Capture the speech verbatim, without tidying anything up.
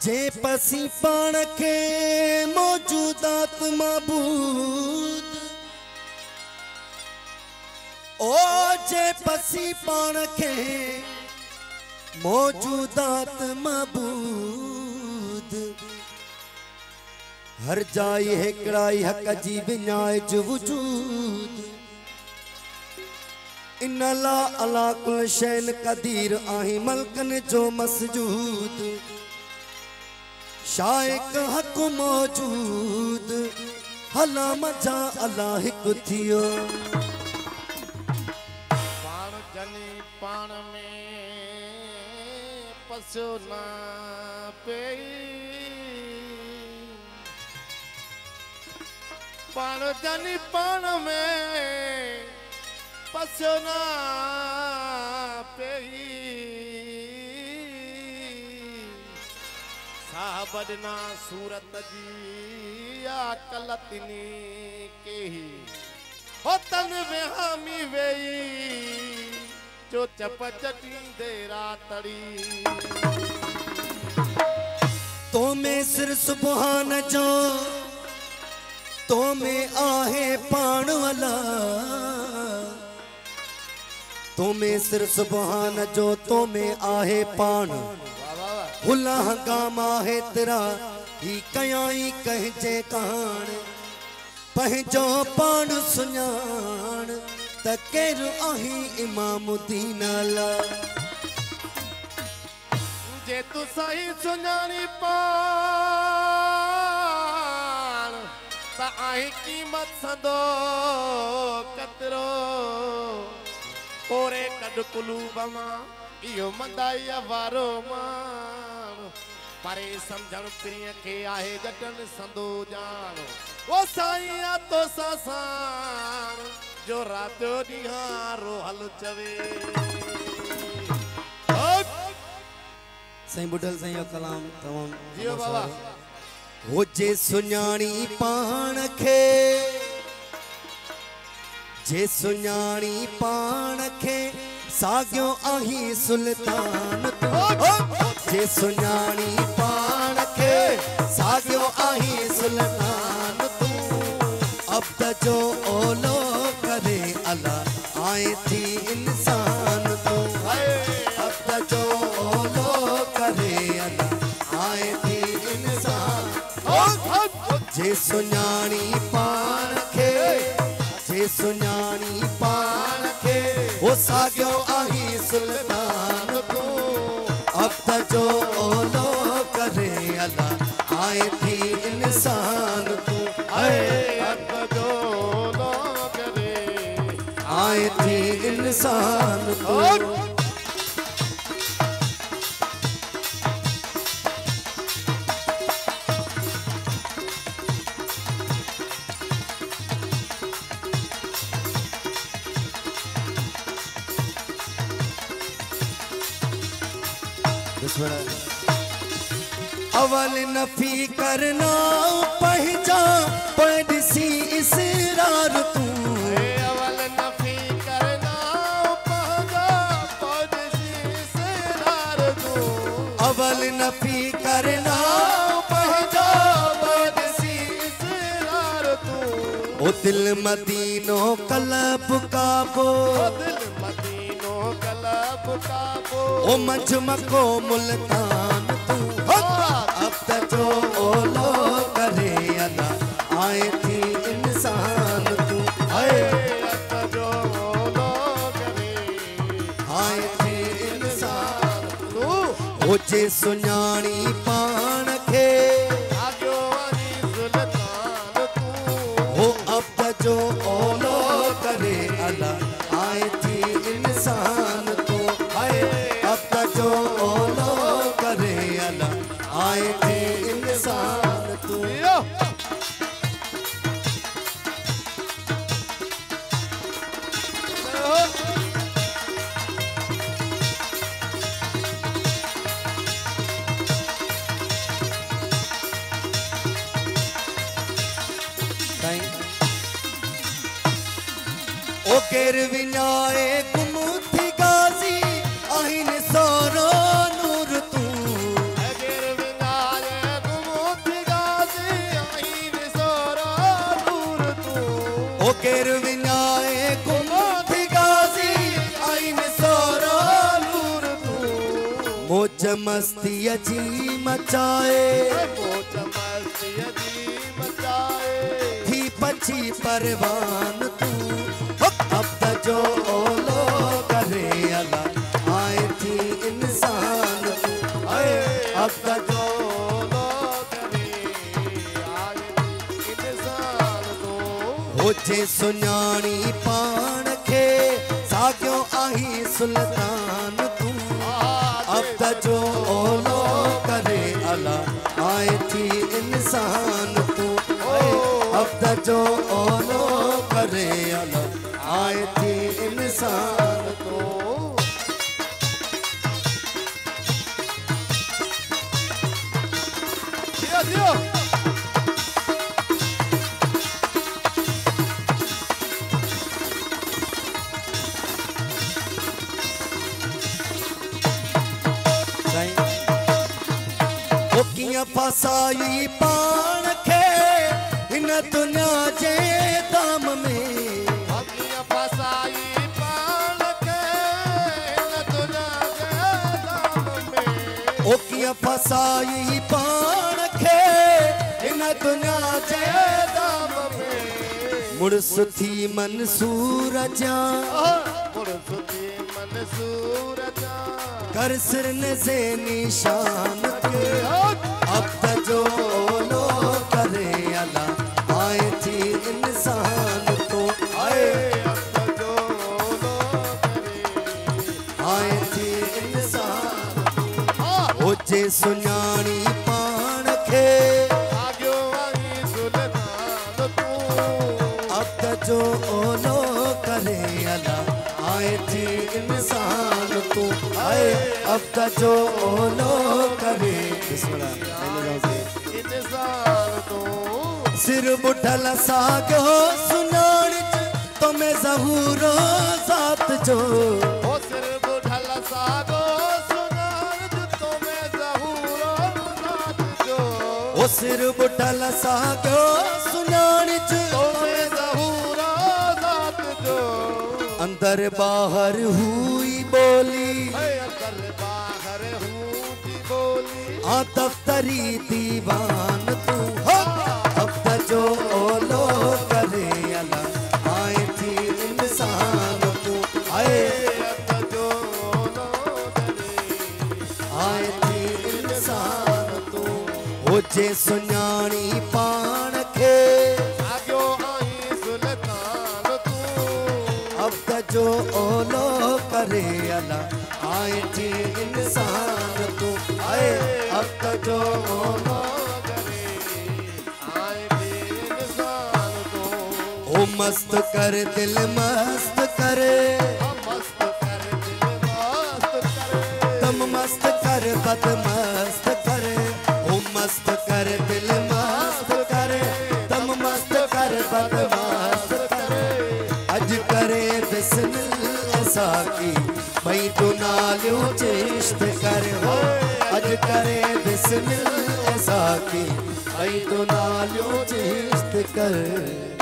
जे पसी पाण के मौजूदात मबूद ओ जे पसी पाण के मौजूदात मबूद हर जाई हिकड़ाई हक जी विञाइज वजूद इन ला अला कुल शैन कदीर आही मलकन जो मसजूद शाइक हक मौजूद हला मजा अल्लाह हिक थियो पाण जनी पाण में पसो ना पेई पाण जनी पाण में पसो ना पेई साबदना सूरत जी या कलतनी के ही हो तन वेहामी वेई जो चपचटी देरा तड़ी तो में सिर सुबहान जो तो में आहे पाण वाला तो में सिर सुबहान जो तो में आहे पाण हुला गामा है तेरा ही कयाई कह जे कहान पहजो पाण सुञाण त केर आही इमामुद्दीन अला जे तू सही सुञाणी पाण त आही कीमत सदो कतरो ओरे कड कुलूब मां इहो मंदाई वारो मान परे समझण प्रिय के आहे जटन संदो जानो ओ साईं तो सासान जो रात ॾींहारो हल चवे सही बुढ़ल सही कलाम तमाम जियो बाबा हो जे सुञाणी पाण खे जे सुञाणी पाण खे सागियो आही सुल्तान तू जे सुञाणी पाण खे सागियो आही सुल्तान तू अब त जो ओलो करे अला आए थी इंसान तू अब त जो ओलो करे अला आए थी इंसान जे सुञाणी पाण खे जे सुञाणी पाण खे वो सागियो आही सुल्तान तू अब त जो ओलो करे अला आए थी इंसान तू आए अब जो ओलो करे आए थी इंसान तू अवल नफी करना पहचा पड़सी इसरार तू अवल नफी करना पहचा पड़सी इसरार तू अवल नफी करना पहचा पड़सी इसरार तू ओ दिल मदीनो कलब काबो ओ दिल मदीनो कलब काबो ओ मजमको मुल्तान तू अब तक जो ओलो करे अला आए थी इंसान तू आए अब तक जो ओलो करे आए थी इंसान तू ओ जे सुञाणी पाण खे आगियो आही सुल्तान तू हो अब तक जो ओलो करे अला आए थी इंसान तू आए अब तक जो ओलो करे अला आए थी इंसान तू यो ओ केर विञाए गुम थी गाज़ी आहिन सोरो नूर तू अगर विना मस्ती जी मचाए मौज मस्ती जी मचाए थी पची परवान तू अब त जो ओलो करे अला आए थी इंसान तू आए अब त जो ओलो करे आए थी इंसान तू होजे सुञाणी पाण खे साॻियो आही सुल्तान तू अब त जो ओलो करे अला आए थी इंसान तू अब त जो ओलो करे अला आए थी इंसान तू दियो दियो फसाई पान खे इन दुनिया जे दाम में फसाई पान खे इन दुनिया जे दाम में ओ कीअं फसाई पान खे इन दुनिया जे दाम में मुड़स थी मंसूर जा मुड़स थी मंसूर जा कर सिर से निशान के अब त जो लो करे अला आए थी इंसान तो आए अब त जो लो करे आए थी इंसान होजे सुञाणी पाण खे आगियो आई सुल्तान तू अब त जो लो करे अला आए थी इंसान तू आए अब त जो लो करे इंसान तू सिर बुठल साॻियो सुञाण तुम्हें ज़हूरो ज़ात जो ओ सिर बुठल साॻो सुञाण तुम्हें ज़हूरो ज़ात जो ओ सिर बुठल साॻियो सुञाण तुम्हें ज़हूरो ज़ात जो अंदर बाहर हुई बोली अंदर बाहर हूंदी बोली आ दफ्तरी दीवान तू अब त जो ओलो करे अला आए थी इंसान तू आए अब त जो लो करे आए थी इंसान तू होजे सुञाणी पाण खे आगियो आई सुल्तान तू अब त जो ओलो करे अला आए थी इंसान तू आए अब त जो ओलो करे आए थी इंसान तू ओ मस्त कर दिल मस्त करे मस्त कर दिल मस्त करे तम मस्त कर बद मस्त करे ओ मस्त कर दिल मस्त करे तम मस्त कर बद मस्त करे अज करे बिस्मिल्लाह साकी भई तू नालियो चेष्ट कर हो अज करे बिस्मिल्लाह साकी भई तू नालियो चेष्ट कर